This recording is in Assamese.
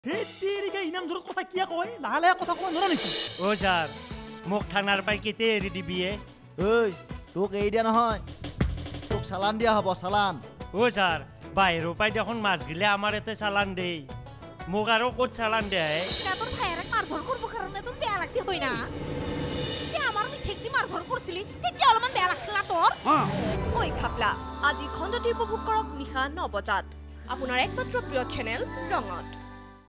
তেৰিকে ইনাম জোৰত কথা কিয়া কয় লাহে লাহে কথা কোৱা নৰা নেকি অ' ছাৰ মোক থানাৰ পাই কেতিয়া এৰি দিবিয়ে ঐ তোক এৰি দিয়া নহয় তোক চালান দিয়া হ'ব চালান অ' ছাৰ বাহিৰৰ পাই দেখোন মাছ গিলে আমাৰ ইয়াতে চালান দেই মোক আৰু ক'ত চালান দিয়ে তোর ভাইয়ারে মারধর করবো কারণে তোর বেয়া লাগছে হই না সে আমার মিঠেক যে মারধর করছিলি তেতিয়া অলপমান বেয়া লাগছিল না তোর ওই খাপলা আজি খণ্ডটি উপভোগ কৰক নিশা ৯ বজাত আপোনাৰ একমাত্ৰ প্ৰিয় চেনেল ৰঙত